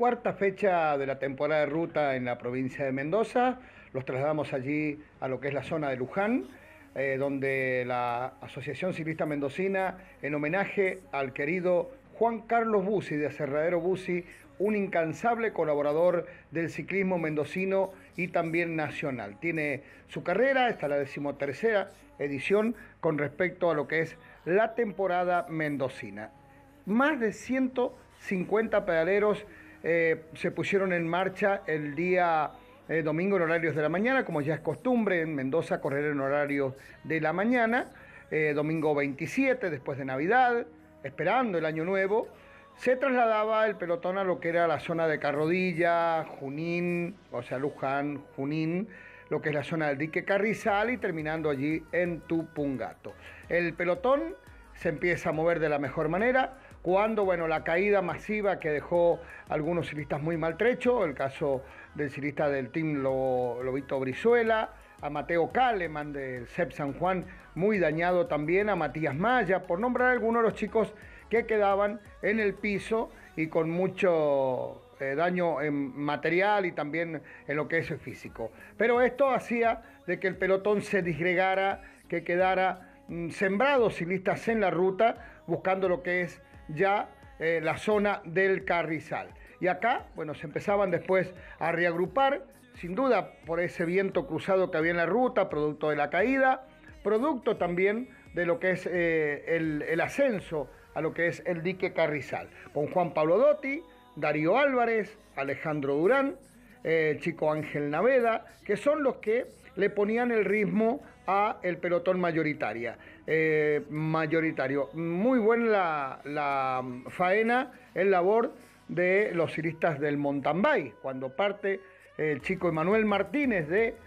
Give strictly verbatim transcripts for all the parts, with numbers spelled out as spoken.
cuarta fecha de la temporada de ruta en la provincia de Mendoza. Los trasladamos allí a lo que es la zona de Luján, eh, donde la Asociación Ciclista Mendocina, en homenaje al querido Juan Carlos Bussi de Aserradero Bussi, un incansable colaborador del ciclismo mendocino y también nacional. Tiene su carrera, esta es la decimotercera edición con respecto a lo que es la temporada mendocina. Más de ciento cincuenta pedaleros eh, se pusieron en marcha el día eh, domingo en horarios de la mañana, como ya es costumbre en Mendoza correr en horarios de la mañana, eh, domingo veintisiete, después de Navidad, esperando el Año Nuevo. Se trasladaba el pelotón a lo que era la zona de Carrodilla, Junín, o sea, Luján, Junín, lo que es la zona del dique Carrizal y terminando allí en Tupungato. El pelotón se empieza a mover de la mejor manera cuando, bueno, la caída masiva que dejó a algunos ciclistas muy maltrechos, el caso del ciclista del Team Lobito Brizuela, a Mateo Kaleman del C E P San Juan, muy dañado también, a Matías Maya, por nombrar algunos de los chicos que quedaban en el piso y con mucho eh, daño en material y también en lo que es físico. Pero esto hacía de que el pelotón se disgregara, que quedara mm, sembrados ciclistas en la ruta, buscando lo que es ya eh, la zona del Carrizal. Y acá, bueno, se empezaban después a reagrupar, sin duda por ese viento cruzado que había en la ruta, producto de la caída, producto también de lo que es eh, el, el ascenso a lo que es el dique Carrizal, con Juan Pablo Dotti, Darío Álvarez, Alejandro Durán, eh, el chico Ángel Naveda, que son los que le ponían el ritmo a el pelotón mayoritaria, eh, mayoritario. Muy buena la, la faena, el labor de los ciclistas del mountain bike, cuando parte el chico Emanuel Martínez de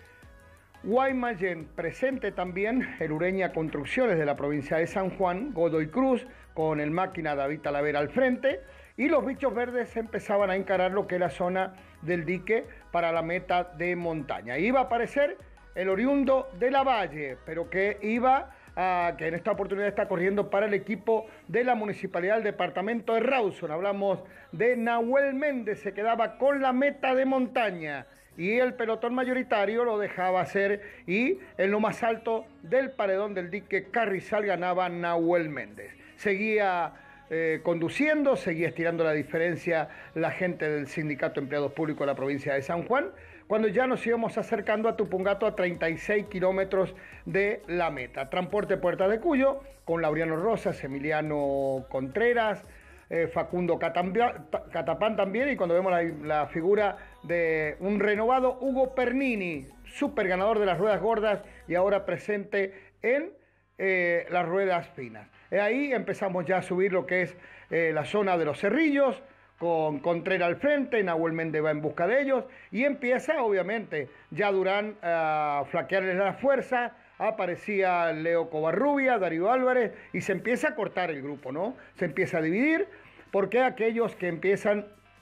Guaymallén, presente también el Ureña Construcciones de la provincia de San Juan, Godoy Cruz, con el máquina David Talavera al frente, y los bichos verdes empezaban a encarar lo que es la zona del dique para la meta de montaña. Iba a aparecer el oriundo de la Valle, pero que iba a, que en esta oportunidad está corriendo para el equipo de la Municipalidad del Departamento de Rawson. Hablamos de Nahuel Méndez, se quedaba con la meta de montaña y el pelotón mayoritario lo dejaba hacer, y en lo más alto del paredón del dique Carrizal ganaba Nahuel Méndez. Seguía eh, conduciendo, seguía estirando la diferencia la gente del Sindicato de Empleados Públicos de la provincia de San Juan, cuando ya nos íbamos acercando a Tupungato a treinta y seis kilómetros de la meta. Transporte Puerta de Cuyo, con Laureano Rosas, Emiliano Contreras, eh, Facundo Catapán también, y cuando vemos la, la figura de un renovado Hugo Pernini, súper ganador de las ruedas gordas y ahora presente en eh, las ruedas finas. Ahí empezamos ya a subir lo que es eh, la zona de los Cerrillos, con Contreras al frente, Nahuel Méndez va en busca de ellos, y empieza obviamente ya Durán a flaquearles la fuerza, aparecía Leo Covarrubia, Darío Álvarez, y se empieza a cortar el grupo, ¿no? Se empieza a dividir, porque aquellos que empiezan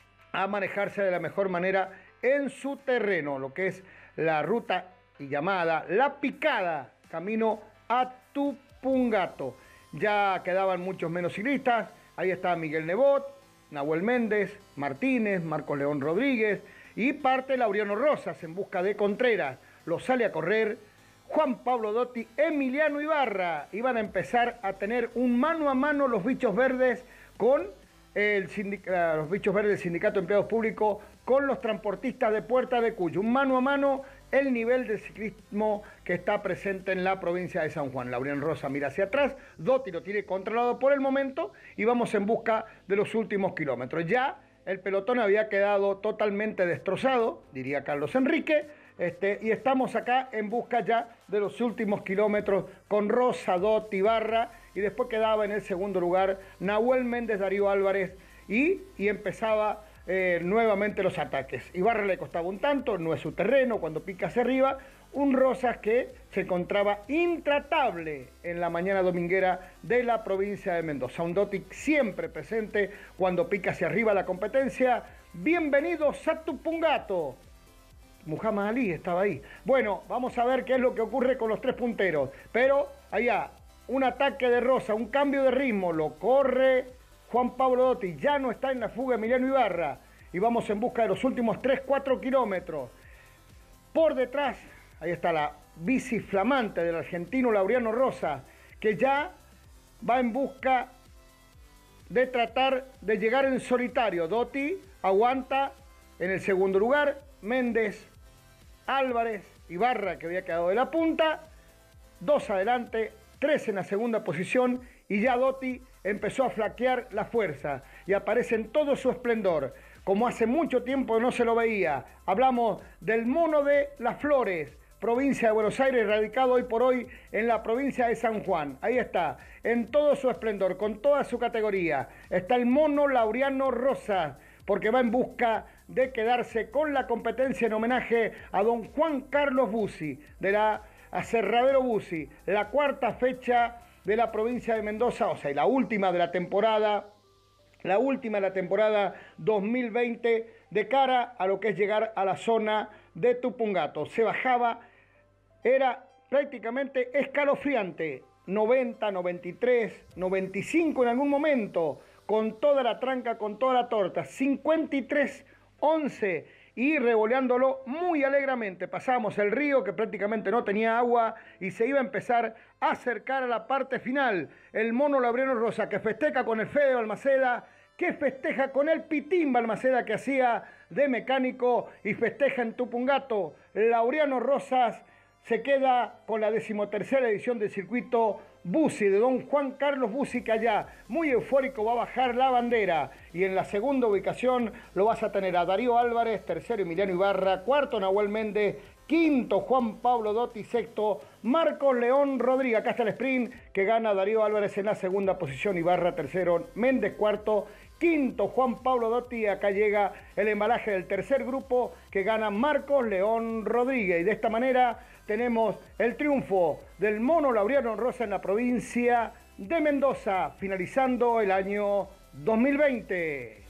a manejarse de la mejor manera en su terreno, lo que es la ruta y llamada La Picada, camino a Tupungato. Ya quedaban muchos menos ciclistas, ahí está Miguel Nebot, Nahuel Méndez, Martínez, Marcos León Rodríguez, y parte Laureano Rosas en busca de Contreras. Lo sale a correr Juan Pablo Dotti, Emiliano Ibarra. Iban a empezar a tener un mano a mano los bichos verdes con el sindic- los bichos verdes del Sindicato de Empleados Públicos con los transportistas de Puerta de Cuyo. Un mano a mano, el nivel de ciclismo que está presente en la provincia de San Juan. Laureano Rosa mira hacia atrás, Dotti lo tiene controlado por el momento y vamos en busca de los últimos kilómetros. Ya el pelotón había quedado totalmente destrozado, diría Carlos Enrique, este, y estamos acá en busca ya de los últimos kilómetros con Rosa, Dotti, Ibarra, y después quedaba en el segundo lugar Nahuel Méndez, Darío Álvarez, y, y empezaba Eh, nuevamente los ataques. Ibarra le costaba un tanto, no es su terreno, cuando pica hacia arriba, un Rosas que se encontraba intratable en la mañana dominguera de la provincia de Mendoza. Un Dotti siempre presente cuando pica hacia arriba la competencia. Bienvenidos a Tupungato. Muhammad Ali estaba ahí. Bueno, vamos a ver qué es lo que ocurre con los tres punteros. Pero allá, un ataque de Rosa, un cambio de ritmo, lo corre Juan Pablo Dotti, ya no está en la fuga Emiliano Ibarra, y vamos en busca de los últimos tres cuatro kilómetros. Por detrás, ahí está la bici flamante del argentino Laureano Rosa, que ya va en busca de tratar de llegar en solitario. Dotti aguanta en el segundo lugar, Méndez, Álvarez, Ibarra, que había quedado de la punta, dos adelante, tres en la segunda posición, y ya Dotti empezó a flaquear la fuerza y aparece en todo su esplendor, como hace mucho tiempo no se lo veía. Hablamos del mono de Las Flores, provincia de Buenos Aires, radicado hoy por hoy en la provincia de San Juan. Ahí está, en todo su esplendor, con toda su categoría. Está el mono Laureano Rosa, porque va en busca de quedarse con la competencia en homenaje a don Juan Carlos Bussi, de la Aserradero Bussi, la cuarta fecha de la provincia de Mendoza, o sea, la última de la temporada, la última de la temporada dos mil veinte, de cara a lo que es llegar a la zona de Tupungato. Se bajaba, era prácticamente escalofriante, noventa, noventa y tres, noventa y cinco en algún momento, con toda la tranca, con toda la torta, cincuenta y tres once, y revoleándolo muy alegremente. Pasamos el río, que prácticamente no tenía agua, y se iba a empezar a acercar a la parte final. El mono Laureano Rosa, que festeja con el Fede Balmaceda, que festeja con el Pitín Balmaceda, que hacía de mecánico, y festeja en Tupungato. Laureano Rosas se queda con la decimotercera edición del circuito Bussi, de don Juan Carlos Bussi, que allá, muy eufórico, va a bajar la bandera. Y en la segunda ubicación lo vas a tener a Darío Álvarez, tercero Emiliano Ibarra, cuarto Nahuel Méndez, quinto Juan Pablo Dotti, sexto Marcos León Rodríguez. Acá está el sprint que gana Darío Álvarez en la segunda posición, Ibarra tercero, Méndez cuarto, quinto Juan Pablo Dotti. Acá llega el embalaje del tercer grupo que gana Marcos León Rodríguez. Y de esta manera tenemos el triunfo del mono Laureano Rosa en la provincia de Mendoza, finalizando el año dos mil veinte.